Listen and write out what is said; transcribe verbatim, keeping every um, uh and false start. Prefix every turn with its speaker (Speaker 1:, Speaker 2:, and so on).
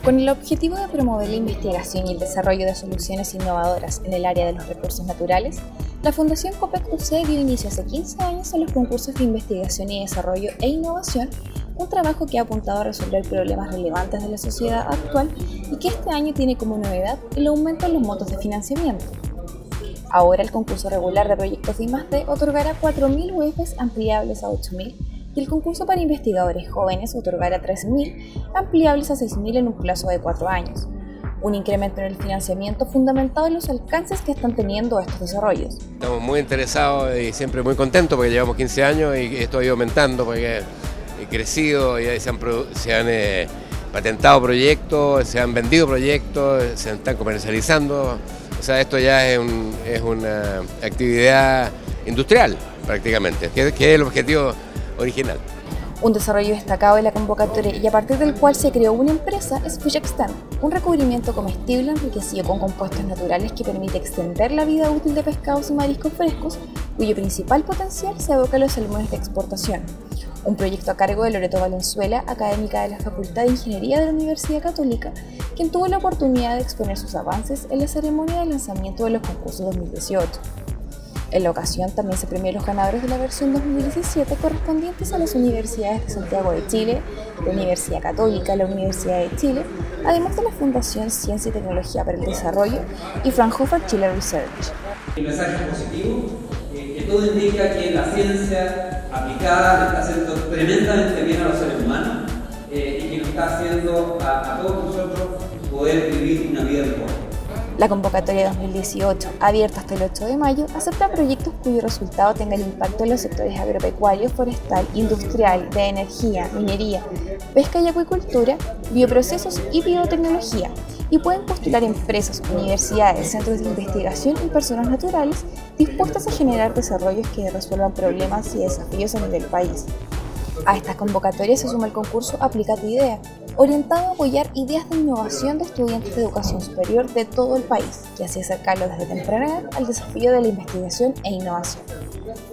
Speaker 1: Con el objetivo de promover la investigación y el desarrollo de soluciones innovadoras en el área de los recursos naturales, la Fundación Copec U C dio inicio hace quince años a los concursos de investigación y desarrollo e innovación, un trabajo que ha apuntado a resolver problemas relevantes de la sociedad actual y que este año tiene como novedad el aumento en los montos de financiamiento. Ahora el concurso regular de proyectos de I más D otorgará cuatro mil U E Fs ampliables a ocho mil y el concurso para investigadores jóvenes otorgará tres mil ampliables a seis mil en un plazo de cuatro años. Un incremento en el financiamiento fundamentado en los alcances que están teniendo estos desarrollos.
Speaker 2: Estamos muy interesados y siempre muy contentos porque llevamos quince años y esto ha ido aumentando porque ha crecido y se han, se han eh, patentado proyectos, se han vendido proyectos, se están comercializando. O sea, esto ya es, un, es una actividad industrial prácticamente, que, que es el objetivo original.
Speaker 1: Un desarrollo destacado de la convocatoria y a partir del cual se creó una empresa es Fish Extend, un recubrimiento comestible enriquecido con compuestos naturales que permite extender la vida útil de pescados y mariscos frescos, cuyo principal potencial se aboca a los salmones de exportación. Un proyecto a cargo de Loreto Valenzuela, académica de la Facultad de Ingeniería de la Universidad Católica, quien tuvo la oportunidad de exponer sus avances en la ceremonia de lanzamiento de los concursos dos mil dieciocho. En la ocasión también se premió a los ganadores de la versión dos mil diecisiete correspondientes a las universidades de Santiago de Chile, la Universidad Católica, la Universidad de Chile, además de la Fundación Ciencia y Tecnología para el Desarrollo y Fraunhofer Chile Research.
Speaker 3: El mensaje es positivo, eh, que todo indica que la ciencia aplicada le está haciendo tremendamente bien a los seres humanos eh, y que nos está haciendo a, a todos nosotros poder vivir una vida mejor.
Speaker 1: La convocatoria dos mil dieciocho, abierta hasta el ocho de mayo, acepta proyectos cuyo resultado tenga el impacto en los sectores agropecuario, forestal, industrial, de energía, minería, pesca y acuicultura, bioprocesos y biotecnología, y pueden postular empresas, universidades, centros de investigación y personas naturales dispuestas a generar desarrollos que resuelvan problemas y desafíos a nivel país. A estas convocatorias se suma el concurso Aplica tu idea, orientado a apoyar ideas de innovación de estudiantes de educación superior de todo el país y así acercarlos desde temprana edad al desafío de la investigación e innovación.